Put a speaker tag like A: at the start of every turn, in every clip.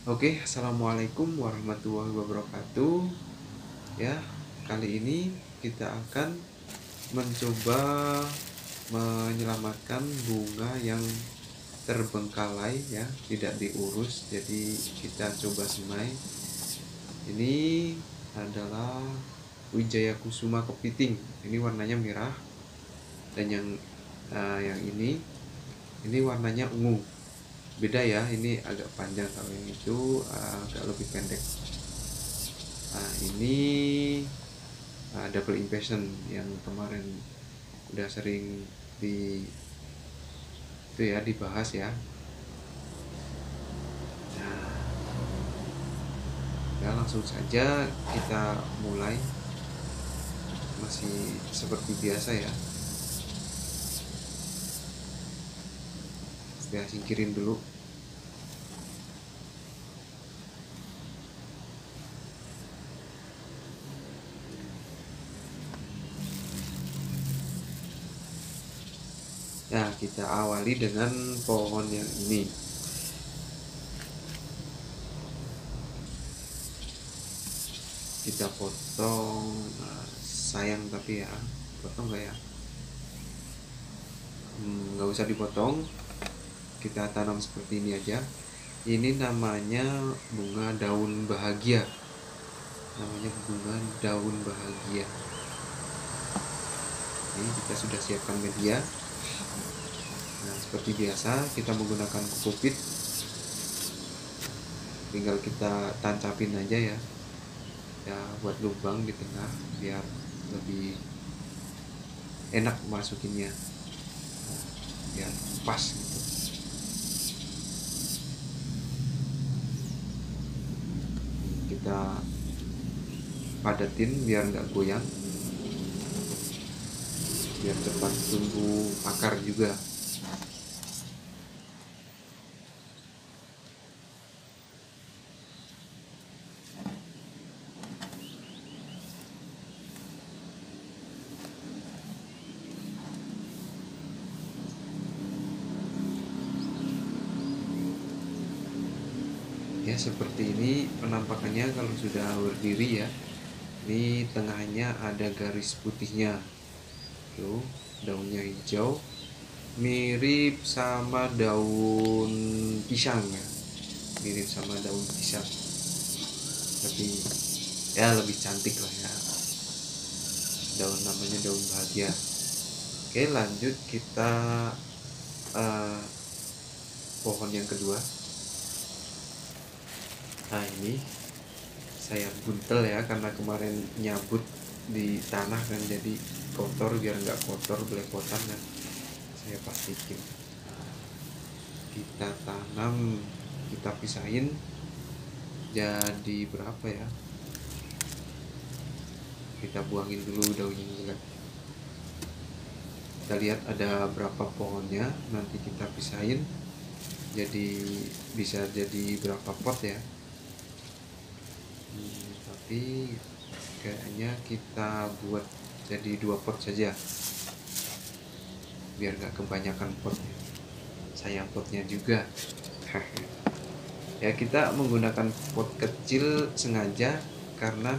A: Oke, assalamualaikum warahmatullahi wabarakatuh. Ya, kali ini kita akan mencoba menyelamatkan bunga yang terbengkalai ya, tidak diurus. Jadi kita coba semai. Ini adalah Wijaya Kusuma Kepiting. Ini warnanya merah dan yang ini warnanya ungu. Beda ya, ini agak panjang, kalau yang itu agak lebih pendek. Nah, ini double impassion yang kemarin udah sering dibahas ya. Nah, ya langsung saja kita mulai. Masih seperti biasa ya. Saya singkirin dulu. Nah, kita awali dengan pohon yang ini. Kita potong. Sayang tapi ya, potong nggak ya? Nggak usah dipotong. Kita tanam seperti ini aja. Ini namanya bunga daun bahagia. Namanya bunga daun bahagia. Ini kita sudah siapkan media. Nah, seperti biasa kita menggunakan kokopit. Tinggal kita tancapin aja ya. Ya, buat lubang di tengah biar lebih enak masukinnya. Nah, biar pas gitu. Kita padatin biar nggak goyang, biar cepat tumbuh akar juga. Ya, seperti ini penampakannya kalau sudah berdiri ya. Ini tengahnya ada garis putihnya. Tuh, daunnya hijau. Mirip sama daun pisang ya. Mirip sama daun pisang. Tapi ya lebih cantik lah ya. Daun namanya daun bahagia. Oke, lanjut kita eh, pohon yang kedua. Nah, ini saya buntel ya karena kemarin nyabut di tanah kan, jadi kotor. Biar nggak kotor belepotan kan, saya pastikan. Nah, kita tanam, kita pisahin jadi berapa ya, kita buangin dulu daunnya jelek. Kita lihat ada berapa pohonnya, nanti kita pisahin jadi bisa jadi berapa pot ya. Tapi kayaknya kita buat jadi 2 pot saja biar nggak kebanyakan potnya. Sayang potnya juga. Ya, kita menggunakan pot kecil sengaja karena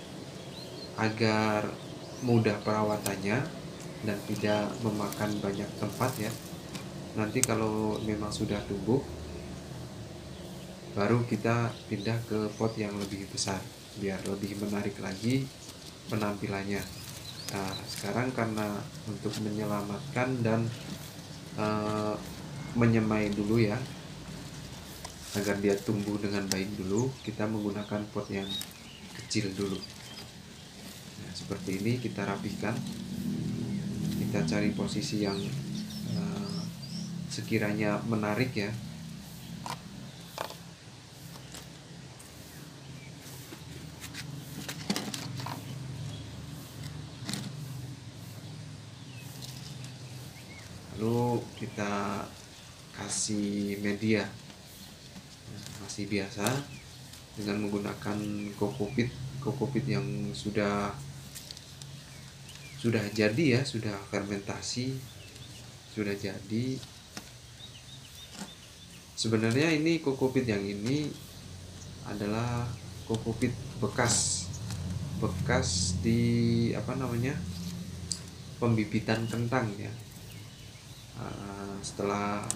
A: agar mudah perawatannya dan tidak memakan banyak tempat ya. Nanti kalau memang sudah tumbuh, baru kita pindah ke pot yang lebih besar biar lebih menarik lagi penampilannya. Nah, sekarang karena untuk menyelamatkan dan menyemai dulu ya, agar dia tumbuh dengan baik dulu, kita menggunakan pot yang kecil dulu. Nah, seperti ini kita rapikan. Kita cari posisi yang sekiranya menarik ya. Lalu kita kasih media. Nah, masih biasa dengan menggunakan kokopit yang sudah jadi ya, sudah fermentasi, sudah jadi. Sebenarnya ini kokopit yang ini adalah kokopit bekas di pembibitan kentang ya. Setelah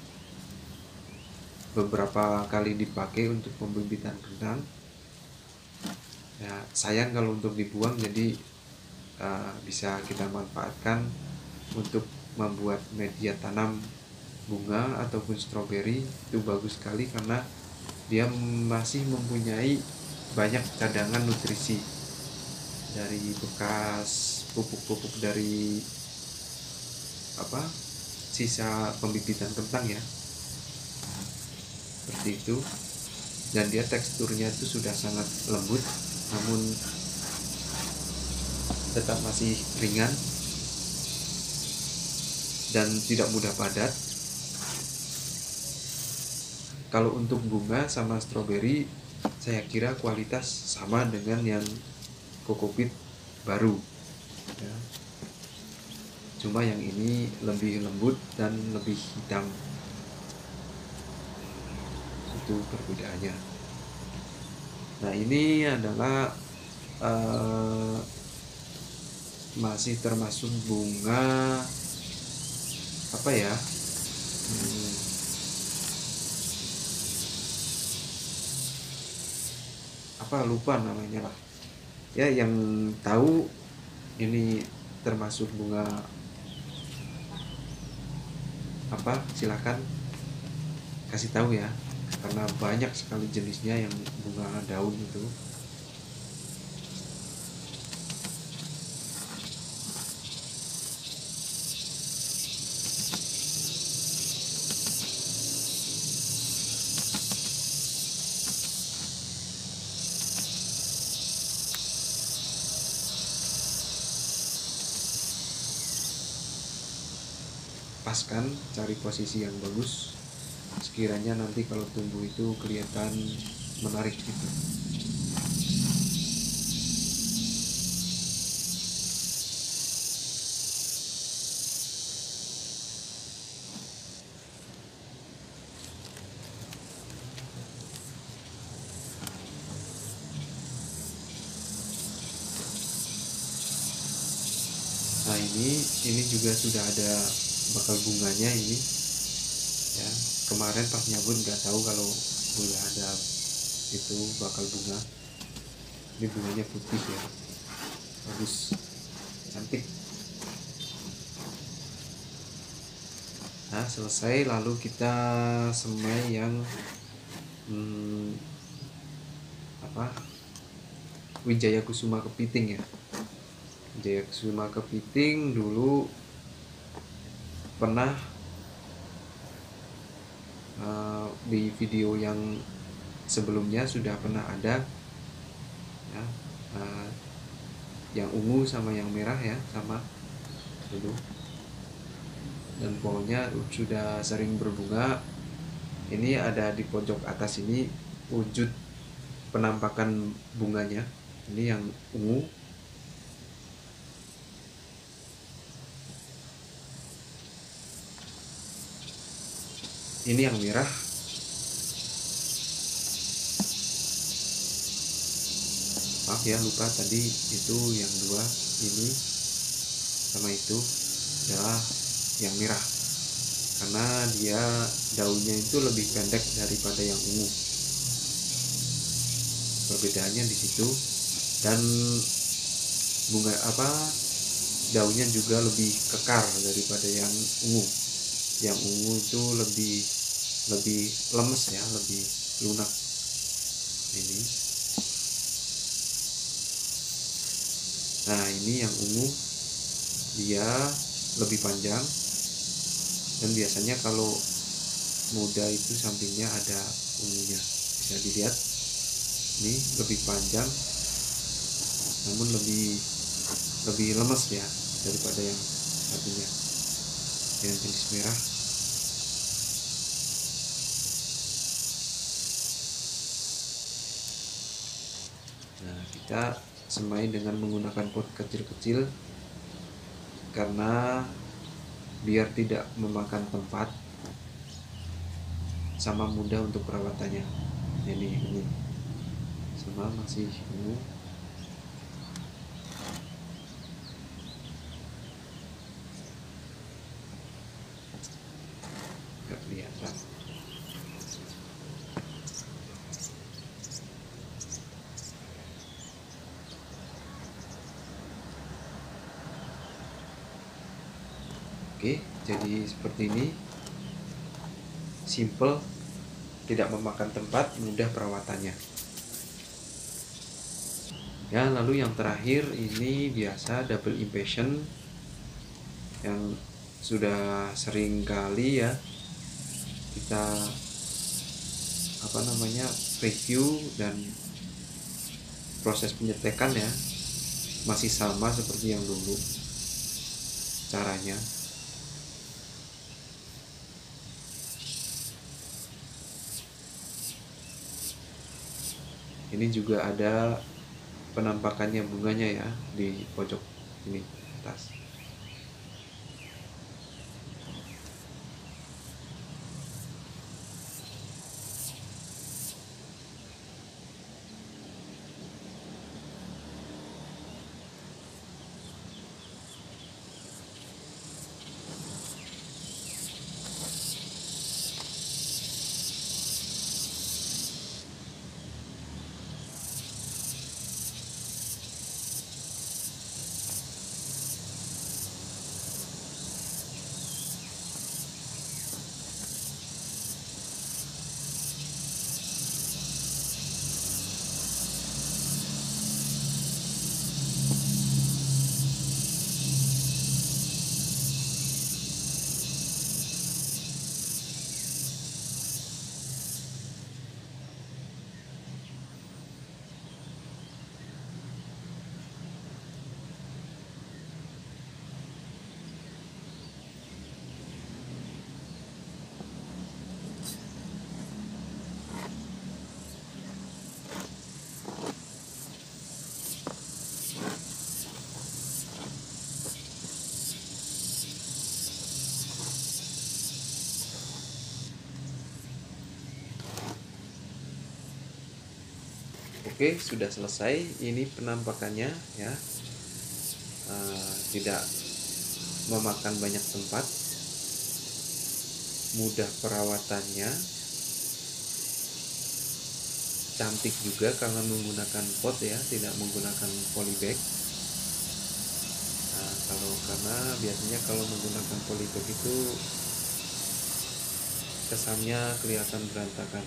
A: beberapa kali dipakai untuk pembibitan kentang, ya sayang kalau untuk dibuang, jadi bisa kita manfaatkan untuk membuat media tanam bunga ataupun stroberi. Itu bagus sekali karena dia masih mempunyai banyak cadangan nutrisi dari bekas pupuk-pupuk dari sisa pembibitan kentang ya, seperti itu. Dan dia teksturnya itu sudah sangat lembut, namun tetap masih ringan dan tidak mudah padat. Kalau untuk bunga sama stroberi, saya kira kualitas sama dengan yang kokopit baru ya. Cuma yang ini lebih lembut dan lebih hitam, itu perbedaannya. Nah, ini adalah masih termasuk bunga apa ya, lupa namanya lah ya. Yang tahu ini termasuk bunga apa, silakan kasih tahu ya, karena banyak sekali jenisnya yang bunga daun itu. Paskan, cari posisi yang bagus, sekiranya nanti kalau tumbuh itu kelihatan menarik gitu. Nah, ini juga sudah ada bakal bunganya ini ya. Kemarin pas nyabut nggak tahu kalau udah ada itu bakal bunga. Ini bunganya putih ya, bagus, cantik. Nah, selesai, lalu kita semai yang Wijaya Kusuma Kepiting ya. Wijaya Kusuma Kepiting dulu pernah di video yang sebelumnya sudah pernah ada ya, yang ungu sama yang merah ya, sama dulu. Dan pohonnya sudah sering berbunga. Ini ada di pojok atas ini wujud penampakan bunganya. Ini yang ungu. Ini yang merah. Maaf ya, lupa tadi itu yang dua, ini sama itu adalah yang merah, karena dia daunnya itu lebih pendek daripada yang ungu. Perbedaannya di situ. Dan bunga daunnya juga lebih kekar daripada yang ungu. Yang ungu itu lebih lemes ya, lebih lunak. Ini. Nah, ini yang ungu, dia lebih panjang, dan biasanya kalau muda itu sampingnya ada ungunya, bisa dilihat. Ini lebih panjang, namun lebih lemes ya daripada yang satunya, yang jenis merah. Nah, kita semai dengan menggunakan pot kecil-kecil karena biar tidak memakan tempat, sama mudah untuk perawatannya. Ini sama masih ungu. Nggak kelihatan. Oke, jadi seperti ini. Simple, tidak memakan tempat, mudah perawatannya. Ya, lalu yang terakhir ini biasa double impatient yang sudah sering kali ya kita review, dan proses penyetekan ya masih sama seperti yang dulu caranya. Ini juga ada penampakannya bunganya ya di pojok ini atas. Oke, sudah selesai. Ini penampakannya ya. Tidak memakan banyak tempat, mudah perawatannya, cantik juga karena menggunakan pot ya, tidak menggunakan polybag. Karena biasanya kalau menggunakan polybag itu kesannya kelihatan berantakan.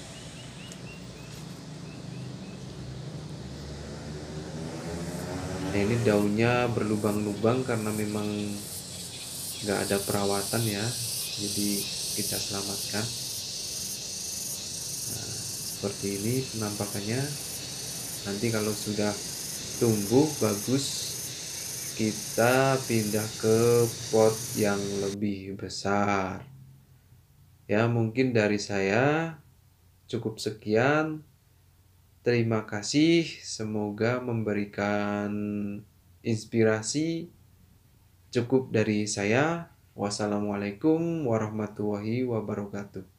A: Nah, ini daunnya berlubang-lubang karena memang nggak ada perawatan ya, jadi kita selamatkan. Nah, seperti ini penampakannya. Nanti kalau sudah tumbuh bagus, kita pindah ke pot yang lebih besar. Ya, mungkin dari saya cukup sekian. Terima kasih, semoga memberikan inspirasi. Cukup dari saya. Wassalamualaikum warahmatullahi wabarakatuh.